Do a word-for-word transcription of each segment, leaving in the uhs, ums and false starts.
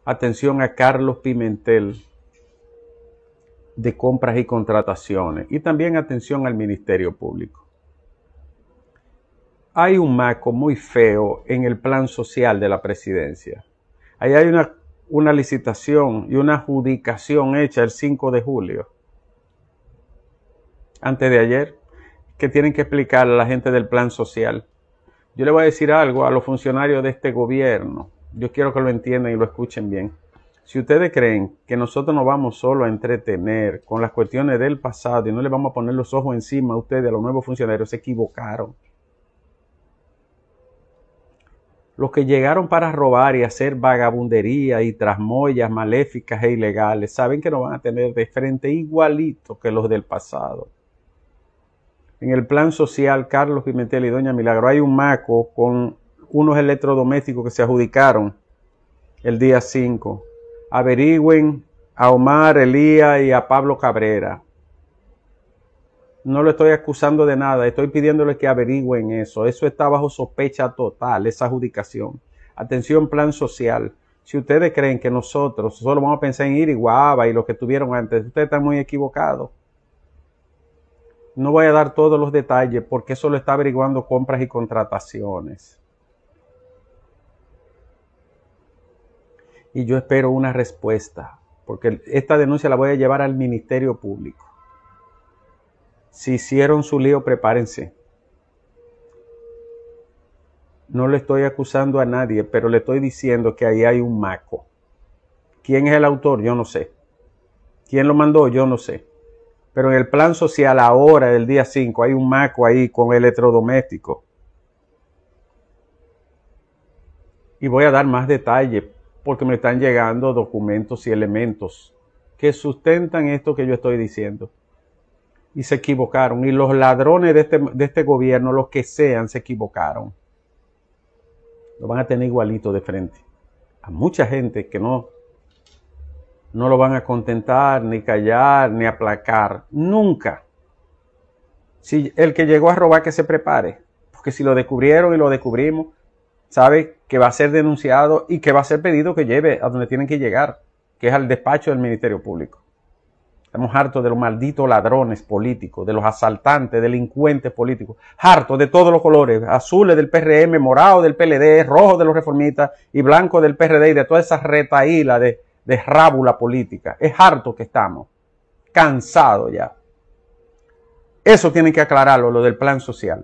Atención a Carlos Pimentel de Compras y Contrataciones. Y también atención al Ministerio Público. Hay un maco muy feo en el plan social de la presidencia. Ahí hay una, una licitación y una adjudicación hecha el cinco de julio. Antes de ayer, que tienen que explicarle a la gente del plan social. Yo le voy a decir algo a los funcionarios de este gobierno. Yo quiero que lo entiendan y lo escuchen bien. Si ustedes creen que nosotros nos vamos solo a entretener con las cuestiones del pasado y no le vamos a poner los ojos encima a ustedes, a los nuevos funcionarios, se equivocaron. Los que llegaron para robar y hacer vagabundería y trasmoyas maléficas e ilegales, saben que no van a tener de frente igualito que los del pasado. En el plan social, Carlos Pimentel y Doña Milagro, hay un maco con unos electrodomésticos que se adjudicaron el día cinco. Averigüen a Omar, Elías y a Pablo Cabrera. No lo estoy acusando de nada, estoy pidiéndole que averigüen eso. Eso está bajo sospecha total, esa adjudicación. Atención, plan social. Si ustedes creen que nosotros solo vamos a pensar en Iriguaba y lo que tuvieron antes, ustedes están muy equivocados. No voy a dar todos los detalles porque eso lo está averiguando Compras y Contrataciones. Y yo espero una respuesta, porque esta denuncia la voy a llevar al Ministerio Público. Si hicieron su lío, prepárense. No le estoy acusando a nadie, pero le estoy diciendo que ahí hay un maco. ¿Quién es el autor? Yo no sé. ¿Quién lo mandó? Yo no sé. Pero en el plan social ahora, del día cinco, hay un maco ahí con electrodoméstico. Y voy a dar más detalles porque me están llegando documentos y elementos que sustentan esto que yo estoy diciendo. Y se equivocaron. Y los ladrones de este, de este gobierno, los que sean, se equivocaron. Lo van a tener igualito de frente. A mucha gente que no, no lo van a contentar, ni callar, ni aplacar. Nunca. Si el que llegó a robar, que se prepare. Porque si lo descubrieron y lo descubrimos, sabe que va a ser denunciado y que va a ser pedido que lleve a donde tienen que llegar, que es al despacho del Ministerio Público. Estamos hartos de los malditos ladrones políticos, de los asaltantes, delincuentes políticos, hartos de todos los colores, azules del P R M, morado del P L D, rojo de los reformistas y blanco del P R D y de toda esa retaíla de, de rábula política. Es harto que estamos, cansados ya. Eso tienen que aclararlo, lo del plan social.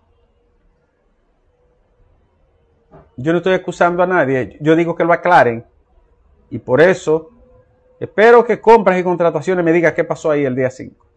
Yo no estoy acusando a nadie, yo digo que lo aclaren. Y por eso espero que Compras y Contrataciones me diga qué pasó ahí el día cinco.